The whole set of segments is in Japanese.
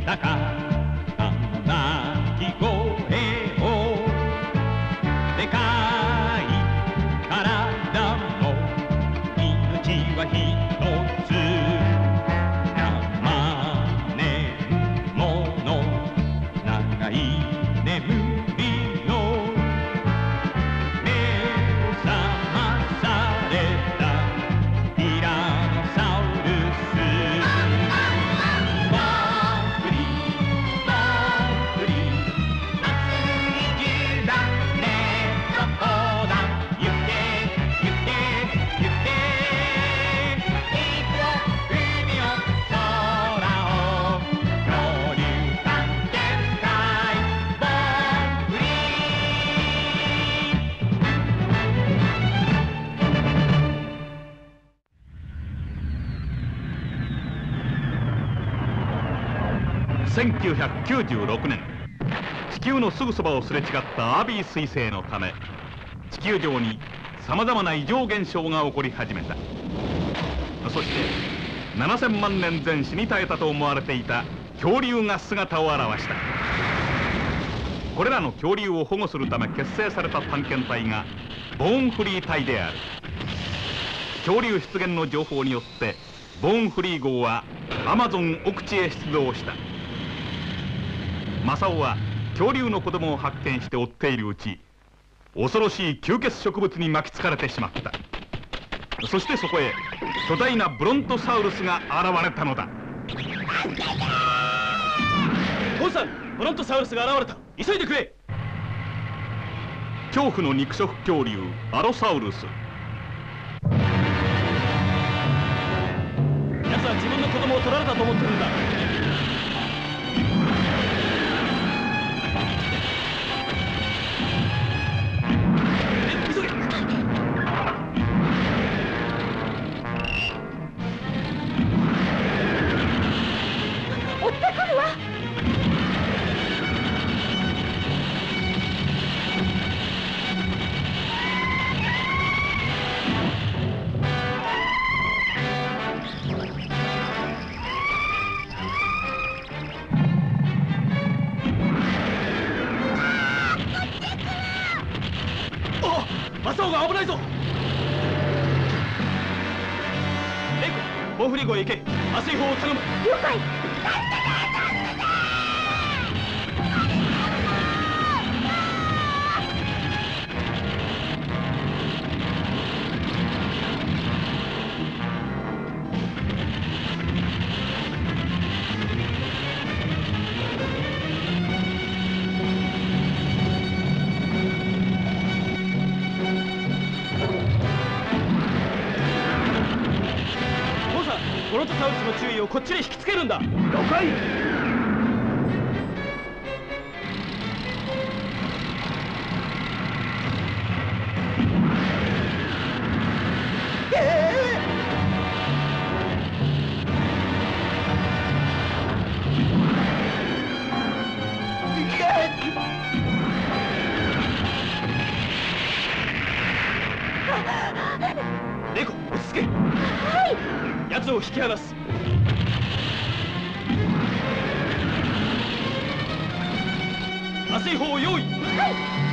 高鳴き声をでかい体の命は一つ生年もの長い眠りの目を覚まされたティラノサウルス1996年、地球のすぐそばをすれ違ったアービー彗星のため地球上にさまざまな異常現象が起こり始めた。そして7000万年前死に絶えたと思われていた恐竜が姿を現した。これらの恐竜を保護するため結成された探検隊がボーンフリー隊である。恐竜出現の情報によってボーンフリー号はアマゾン奥地へ出動した。マサオは恐竜の子供を発見して追っているうち、恐ろしい吸血植物に巻きつかれてしまった。そしてそこへ巨大なブロントサウルスが現れたのだ。 ゴンさん、ブロントサウルスが現れた。急いでくれ。 恐怖の肉食恐竜アロサウルス。 奴は自分の子供を取られたと思ってるんだ。マサオが危ないぞ。レイコ、ボーンフリー号へ行け。麻酔砲を頼む。 了解。 ブロントサウルスの注意をこっちに引きつけるんだ。了解。レイコ、落ち着け。はい。奴を引き離す。麻酔砲を用意。はい。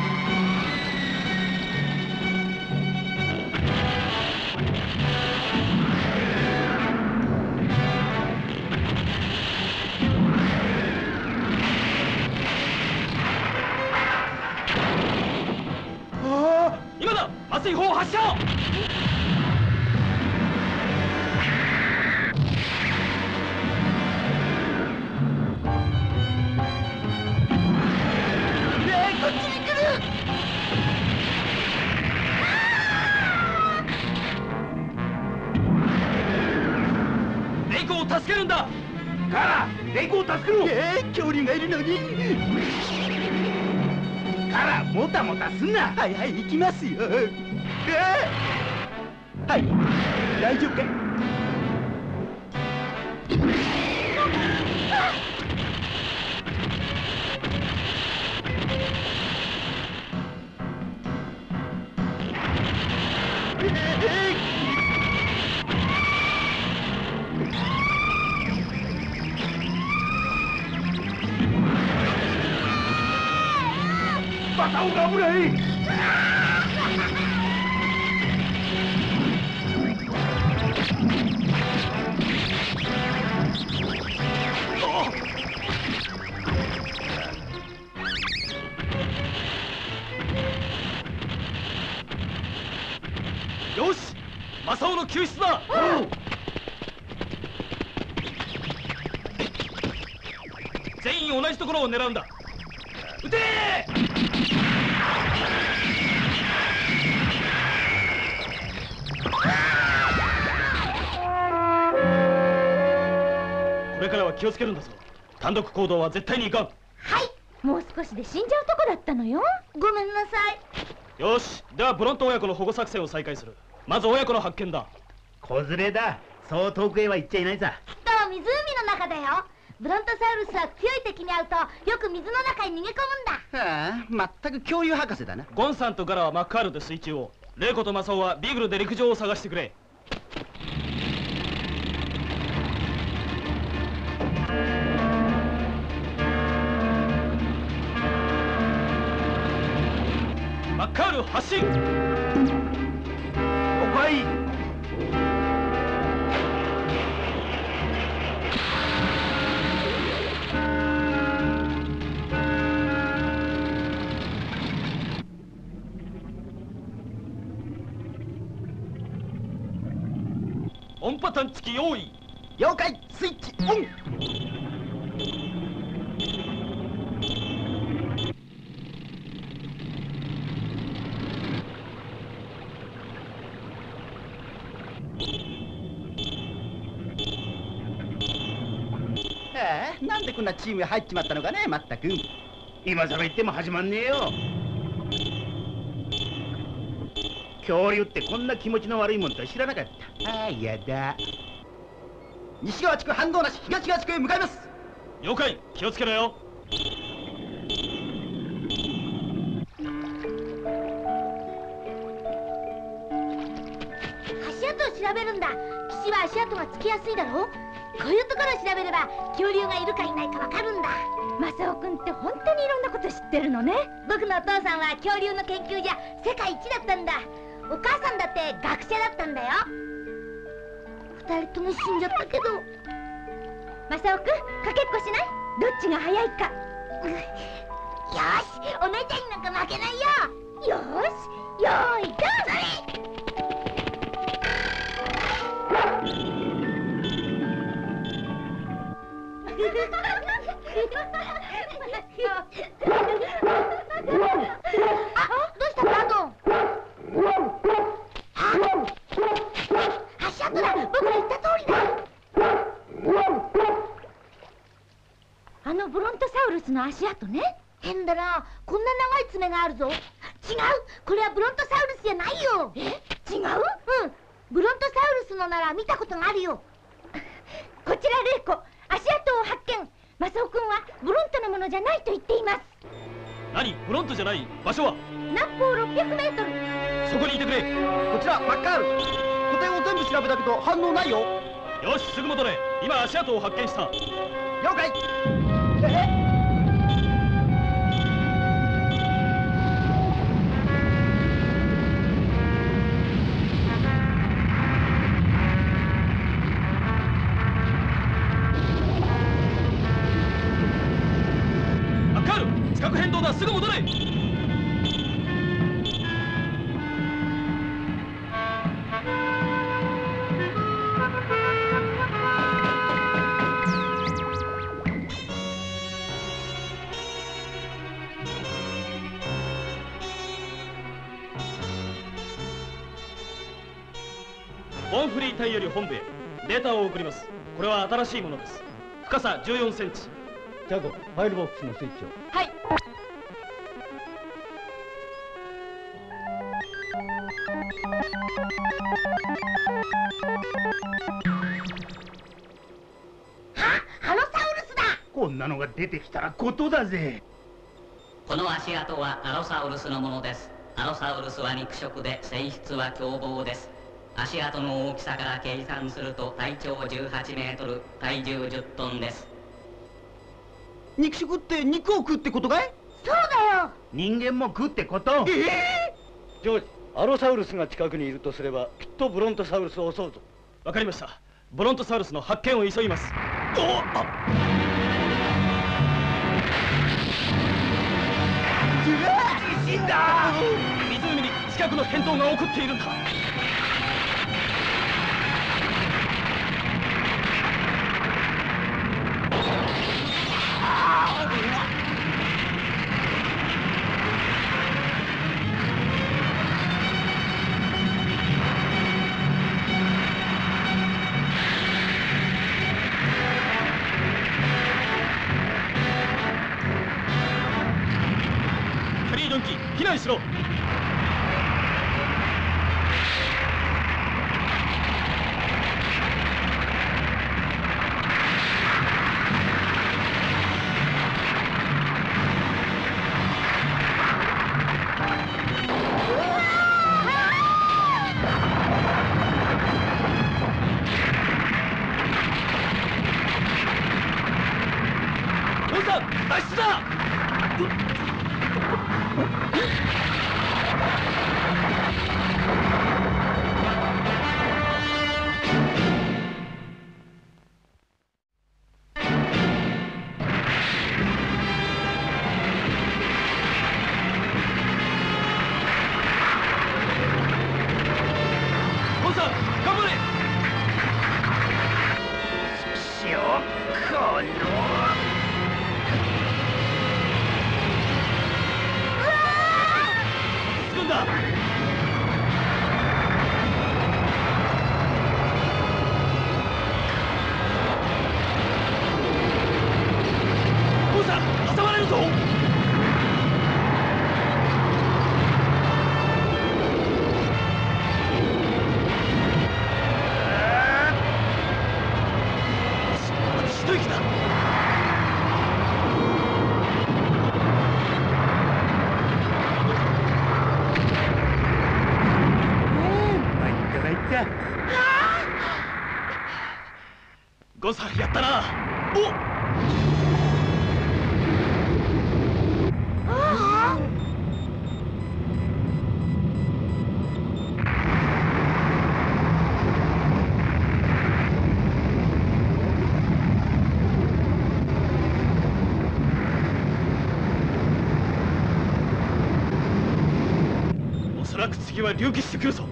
今だ。麻酔砲発射。レイコを助けるんだ。カラ、レイコを助けろ。 恐竜がいるのに。 カラ、もたもたすんな。 はいはい、行きますよ。はい、大丈夫か。 正雄が危ない。 よし、正雄の救出だ。全員同じところを狙うんだ。撃てー！これからは気をつけるんだぞ。単独行動は絶対にいかん。 はい、もう少しで死んじゃうとこだったのよ。ごめんなさい。 よし、ではブロント親子の保護作戦を再開する。まず親子の発見だ。 子連れだ。そう遠くへは行っちゃいないさ。 きっと湖の中だよ。ブロントサウルスは強い敵に会うとよく水の中に逃げ込むんだ。 はあ、まったく恐竜博士だな。 ゴンさんとガラはマッカールで水中を、レイコとマサオはビーグルで陸上を探してくれ。マッカール発進。 おかい。 音波探知機用意。 了解。スイッチオン。なんでこんなチームへ入っちまったのかね、まったく。 今さら言っても始まんねえよ。恐竜ってこんな気持ちの悪いもんとは知らなかった。ああ、やだ。 西側地区反応なし、東側地区へ向かいます。 了解。気をつけろよ。 足跡を調べるんだ。岸は足跡がつきやすいだろう。こういうところを調べれば恐竜がいるかいないかわかるんだ。マサオくんって本当にいろんなこと知ってるのね。僕のお父さんは恐竜の研究じゃ世界一だったんだ。お母さんだって学者だったんだよ。二人とも死んじゃったけど。マサオくん、かけっこしない？どっちが早いか。よし、お姉ちゃんになんか負けないよ。よし、よーいどうぞ。あ、どうしたバドン。足跡だ。僕の言った通りだ。あのブロントサウルスの足跡ね。変だな。こんな長い爪があるぞ。違う、これはブロントサウルスじゃないよ。え、違う？うん、ブロントサウルスのなら見たことがあるよ。こちらレイコ、足跡を発見。マサオ君はブロントのものじゃないと言っています。 何？ブロントじゃない？場所は？ 南方600メートル。 そこにいてくれ。 こちらマッカール。個体を全部調べたけど反応ないよ。 よし、すぐ戻れ。今足跡を発見した。 了解。 地殻変動だ。すぐ戻れ。ボンフリー隊より本部へデータを送ります。これは新しいものです。深さ14センチ。 ジャゴ、ファイルボックスのスイッチを。 はい。ハロサウルスだ。 こんなのが出てきたらことだぜ。 この足跡はアロサウルスのものです。アロサウルスは肉食で性質は凶暴です。足跡の大きさから計算すると体長18メートル、体重10トンです。 肉食って肉を食うってことかい？ そうだよ。 人間も食うってこと。 ジョージ、アロサウルスが近くにいるとすればきっとブロントサウルスを襲うぞ。 わかりました。ブロントサウルスの発見を急ぎます。 地震だ。 湖に近くの変動が起こっているんだ。避難しろ。どうした？脱出だ！ゴンさん、やったな。おそらく次は隆起してくるぞ。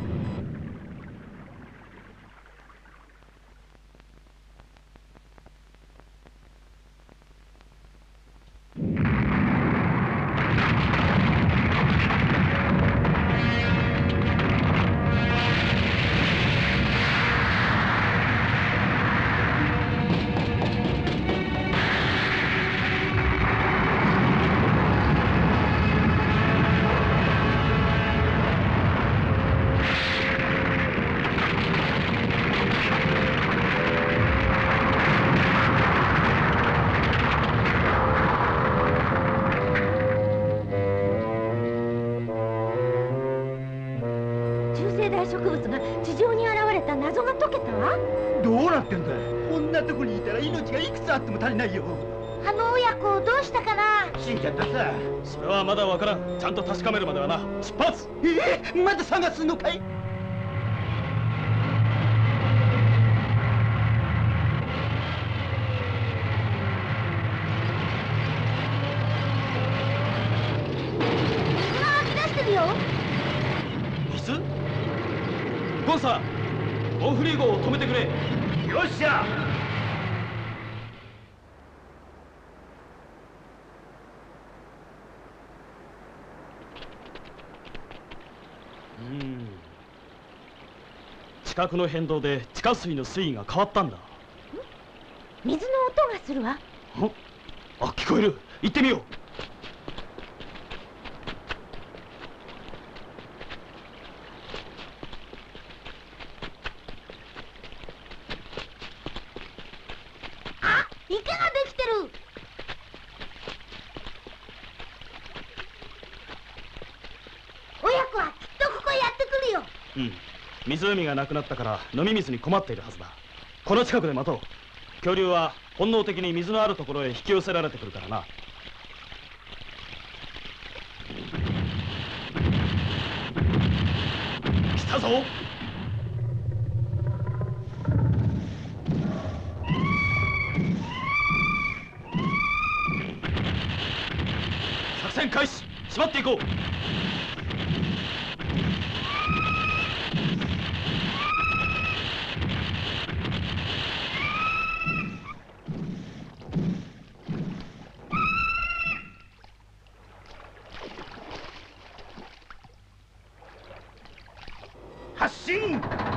植物が地上に現れた謎が解けたわ。 どうなってんだ。こんなとこにいたら命がいくつあっても足りないよ。 あの親子どうしたかな。 死んじゃったさ。 それはまだわからん。ちゃんと確かめるまではな。出発。 まだ探すのかい。 水が湧き出してるよ。 水？ゴンさん、ボンフリー号を止めてくれ。 よっしゃ。 近くの変動で地下水の水位が変わったんだ。 水の音がするわ。 あ、聞こえる。行ってみよう。 あ、池ができてる。親子はきっとここへやってくるよ。 湖がなくなったから飲み水に困っているはずだ。この近くで待とう。恐竜は本能的に水のあるところへ引き寄せられてくるからな。 たぞ。作戦開始。縛っていこう。 発進。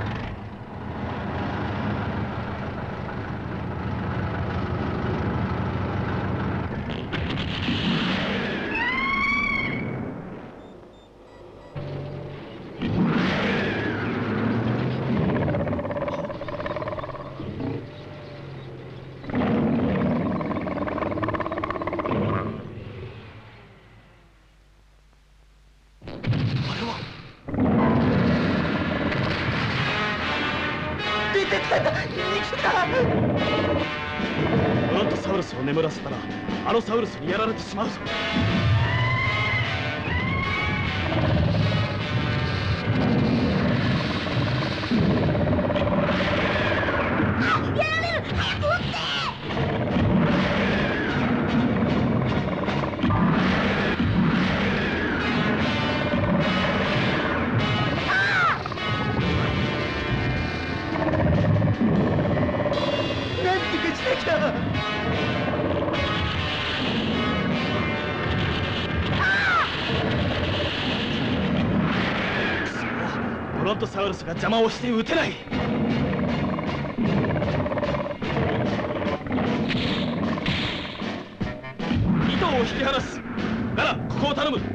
ブロントサウルスを眠らせたらアロサウルスにやられてしまうぞ。ブロントサウルスが邪魔をして撃てない。糸を引き離す。ガラ、ここを頼む。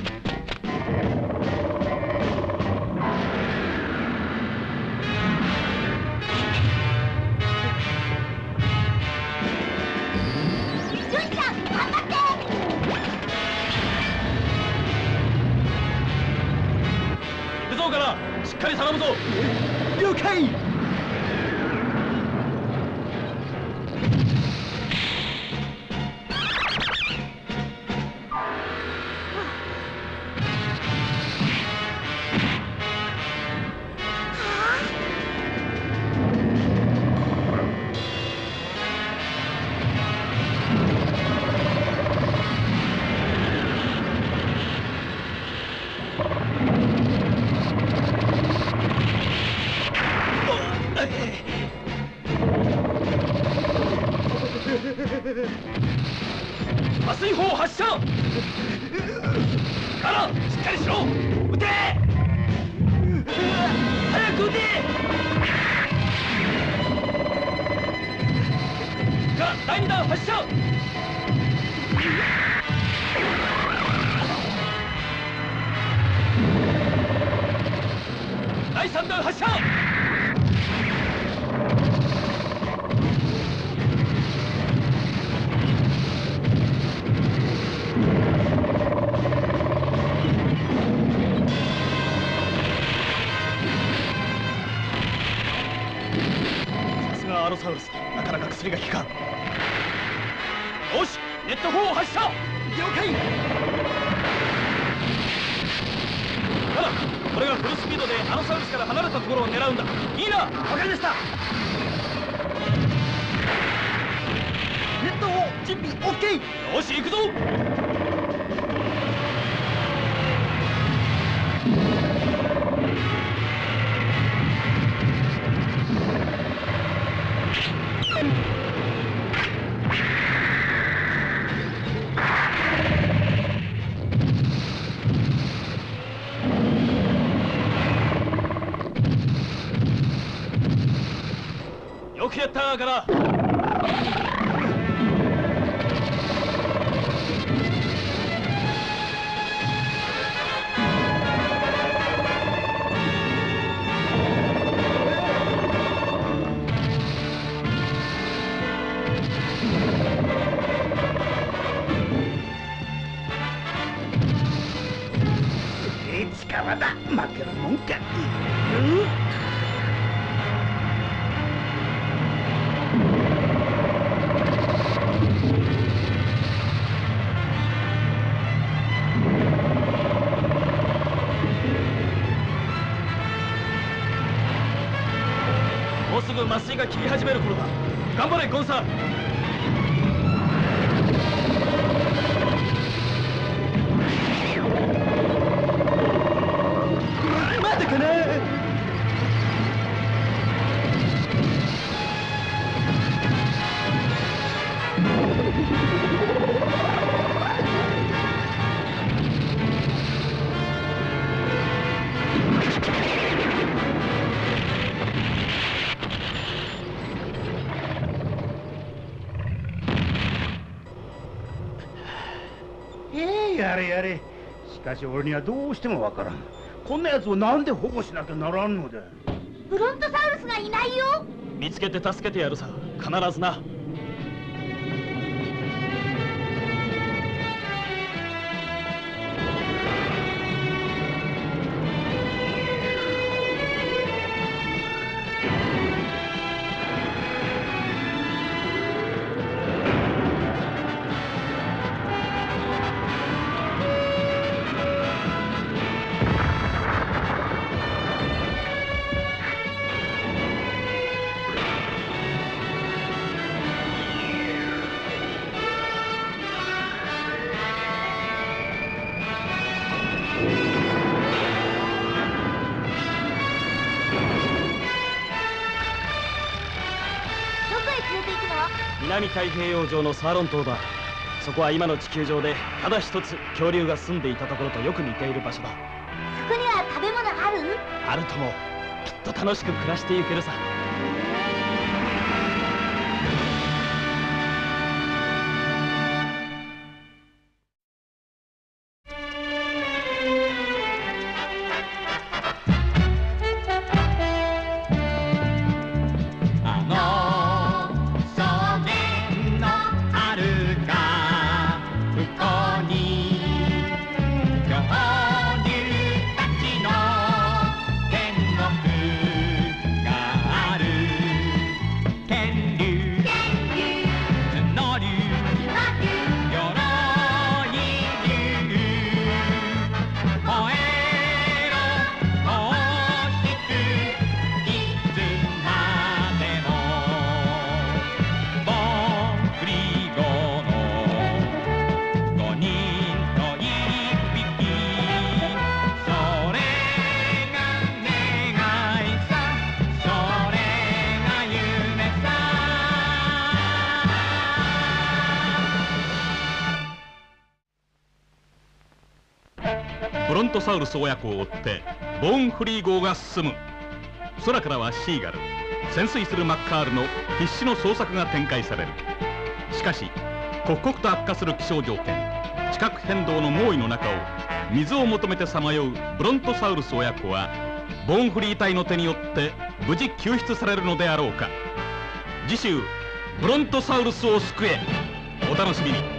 行くぞガラ、しっかり頼むぞ。 了解。 麻酔砲発射。ガラ、しっかりしろ。撃て。早く撃て。ガラ、第2弾発射。第3弾発射。アロサウルス、なかなか薬が効かん。よし、ネット砲を発射。了解。ガラ、これがフルスピードでアロサウルスから離れたところを狙うんだ。いいな。わかりました。 ネット砲準備 OK。 よし、行くぞ。よくやったガラ。 力だ。負けるもんか。 脱水が切り始める頃だ。頑張れゴンサー。 まだかな。 やれやれ。しかし俺にはどうしてもわからん。こんなやつをなんで保護しなきゃならんのだ。 ブロントサウルスがいないよ。 見つけて助けてやるさ。必ずな。南太平洋上のサーロン島だ。そこは今の地球上でただ一つ恐竜が住んでいたところとよく似ている場所だ。 そこには食べ物がある？ あるとも。きっと楽しく暮らしていけるさ。 ブロントサウルス親子を追ってボーンフリー号が進む。空からはシーガル、潜水するマッカールの必死の捜索が展開される。しかし刻々と悪化する気象条件、地殻変動の猛威の中を水を求めてさまようブロントサウルス親子はボーンフリー隊の手によって無事救出されるのであろうか。次週ブロントサウルスを救え。お楽しみに。